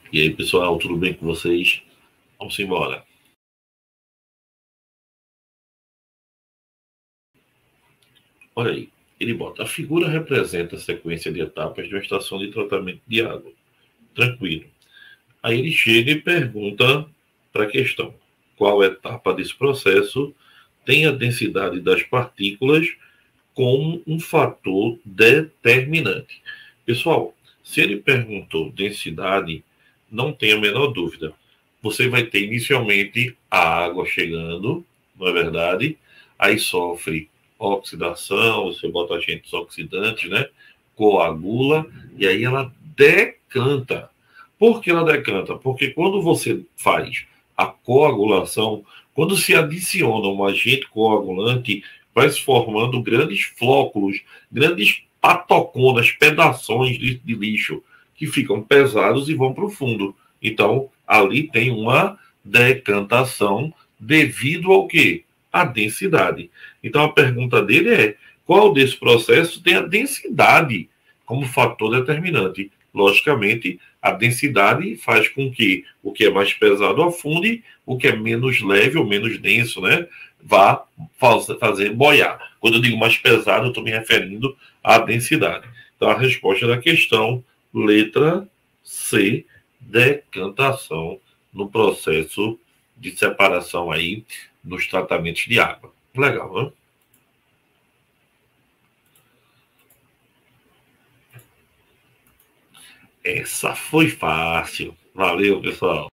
E aí, pessoal, tudo bem com vocês? Vamos embora. Olha aí, ele bota: a figura representa a sequência de etapas de uma estação de tratamento de água. Tranquilo. Aí ele chega e pergunta para a questão: qual etapa desse processo tem a densidade das partículas como um fator determinante? Pessoal, se ele perguntou densidade, não tenha a menor dúvida. Você vai ter inicialmente a água chegando, não é verdade? Aí sofre oxidação, você bota agentes oxidantes, né? Coagula, e aí ela decanta. Por que ela decanta? Porque quando você faz a coagulação, quando se adiciona um agente coagulante, vai se formando grandes flóculos, grandes patoconas, pedaços de lixo, que ficam pesados e vão para o fundo. Então, ali tem uma decantação devido ao quê? A densidade. Então, a pergunta dele é: qual desse processo tem a densidade como fator determinante? Logicamente, a densidade faz com que o que é mais pesado afunde, o que é menos leve ou menos denso, né, vá fazer boiar. Quando eu digo mais pesado, eu estou me referindo à densidade. Então, a resposta da questão, letra C, decantação no processo de separação aí nos tratamentos de água. Legal, né? Essa foi fácil. Valeu, pessoal.